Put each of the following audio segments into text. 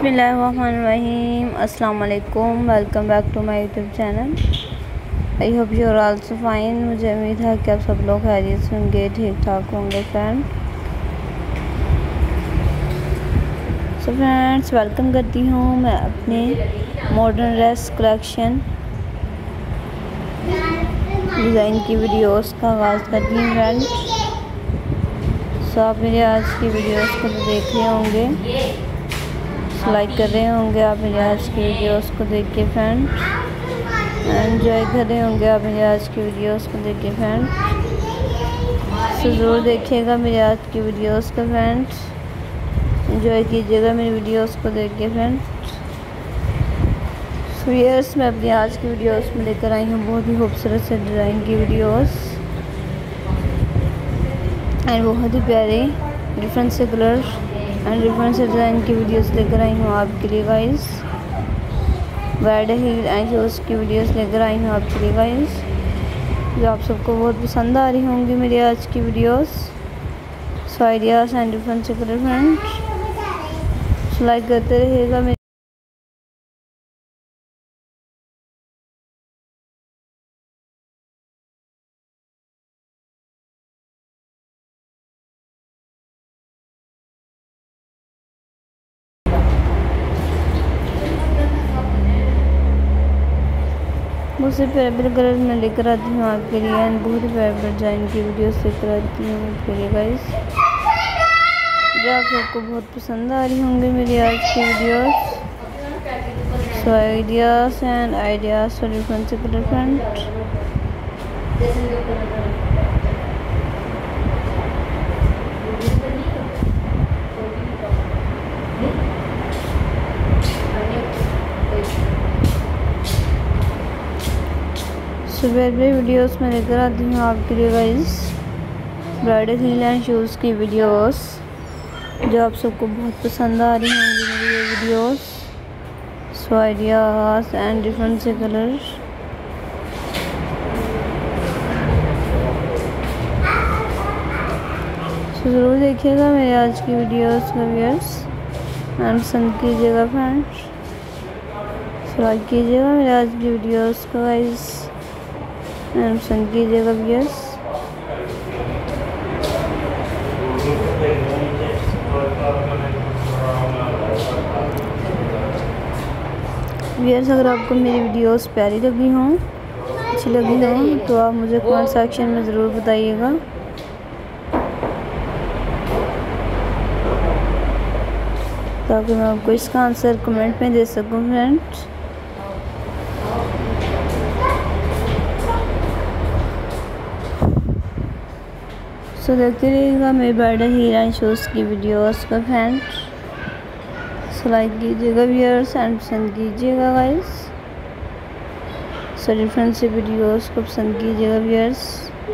बिस्मिल्लाहिर्रहमानिर्रहीम। अस्सलाम वालेकुम। Welcome back to my YouTube channel. I hope you are also fine. मुझे उम्मीद है कि आप सब लोग खैरियत से होंगे, ठीक ठाक होंगे फ्रेंड। सो फ्रेंड्स, वेलकम करती हूँ मैं अपने मॉडर्न ड्रेस कलेक्शन डिज़ाइन की वीडियोस का आगाज़ करती हूँ फ्रेंड्स। सो आप मेरे आज की वीडियोस को देख रहे होंगे, लाइक कर रहे होंगे आप मेरे आज की वीडियोस को देख के फ्रेंड्स, एंजॉय कर रहे होंगे आप मेरे आज की वीडियोस को देख के फ्रेंड्स। तो ज़रूर देखिएगा मेरे आज की वीडियोस को फ्रेंड्स, एंजॉय कीजिएगा मेरी वीडियोस को देख के फ्रेंड्स। सो यस, मैं अपनी आज की वीडियोस में लेकर आई हूँ बहुत ही खूबसूरत से डिज़ाइन की वीडियोस एंड बहुत ही प्यारे डिफरेंट से कलर एंड डिफरेंट से डिज़ाइन की वीडियोस लेकर आई हूँ आपके लिए guys. Bridal heel and shoes की वीडियोस लेकर आई हूँ आपके लिए गाइस, जो आप सबको बहुत पसंद आ रही होंगी मेरी आज की videos. So ideas and different से कलर फ्रेंड्स, लाइक करते रहिएगा मेरे। बहुत से प्यारे कलर में लेकर आती हूँ आपके लिए एंड बहुत ही प्यारे डिज़ाइन की वीडियोस लेकर आती हूँ आपके लिए गाइस, जो आप सबको बहुत पसंद आ रही होंगी मेरी आज की videos. So ideas for different से कलर फ्रेंड्स। सुबह वीडियोस में लेकर आती हूँ आपके लिए guys bridal heel and shoes की वीडियोस, जो आप सबको बहुत पसंद आ रही होंगी मेरी ये videos. So ideas and different से कलर। सो ज़रूर देखिएगा मेरे आज की वीडियोस का व्यूअर्स एंड पसंद कीजिएगा फ्रेंड्स। सो लाइक कीजिएगा मेरे आज की वीडियोस को गाइस एंड पसंद कीजिएगा व्यूअर्स। व्यूअर्स, अगर आपको मेरी वीडियोस प्यारी लगी हों, अच्छी लगी हों, तो आप मुझे कमेंट सेक्शन में ज़रूर बताइएगा। ताकि मैं आपको इसका आंसर कमेंट में दे सकूं फ्रेंड्स। सो देखते रहिएगा मेरी ब्राइडल हील एंड शूज़ की वीडियोस का फ्रेंड्स। सो लाइक कीजिएगा व्यूअर्स एंड पसंद कीजिएगा गाइस। सो डिफरेंट से वीडियोस को पसंद कीजिएगा व्यूअर्स।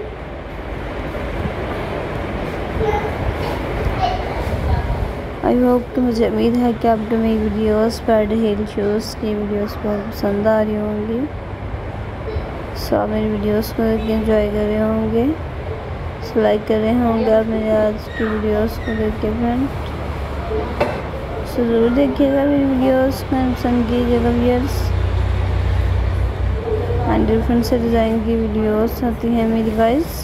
आई होप कि मुझे उम्मीद है कि आपको मेरी वीडियोस ब्राइडल हील शूज़ की वीडियोस बहुत पसंद आ रही होंगी। सो आप मेरी वीडियोस को एंजॉय कर रहे होंगे, लाइक कर रहे होंगे आप मेरे आज की वीडियोस को देख के फ्रेंड्स। सो ज़रूर देखिएगा मेरी वीडियोस को पसंद कीजिएगा व्यूअर्स एंड डिफरेंट से डिज़ाइन की वीडियोस आती हैं मेरी गाइस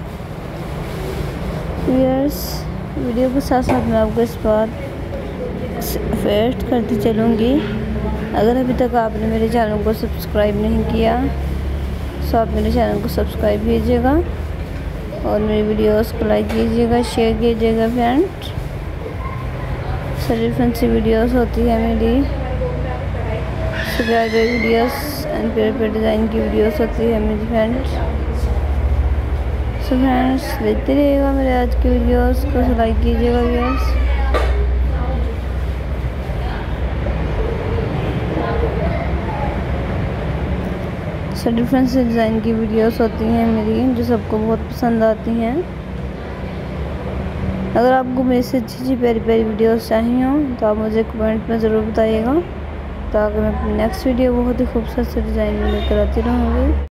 व्यूअर्स। वीडियो के साथ साथ मैं आपको इस बात फेस्ट करती चलूँगी, अगर अभी तक आपने मेरे चैनल को सब्सक्राइब नहीं किया तो आप मेरे चैनल को सब्सक्राइब कीजिएगा और मेरी वीडियोस को लाइक कीजिएगा, शेयर कीजिएगा फ्रेंड्स। सो डिफरेंट सी वीडियोस होती है मेरी, प्यारे वीडियोस एंड प्यारे डिज़ाइन की वीडियोस होती है मेरी फ्रेंड्स। सो फ्रेंड्स, देखते रहिएगा मेरे आज की वीडियोस को, लाइक कीजिएगा व्यूअर्स। सो डिफरेंट से डिज़ाइन की वीडियोस होती हैं मेरी, जो सबको बहुत पसंद आती हैं। अगर आपको मेरे से अच्छी प्यारी वीडियोस चाहिए हों तो आप मुझे कमेंट में ज़रूर बताइएगा, ताकि मैं अपनी नेक्स्ट वीडियो बहुत ही खूबसूरत से डिज़ाइन में लेकर आती रहूँगी।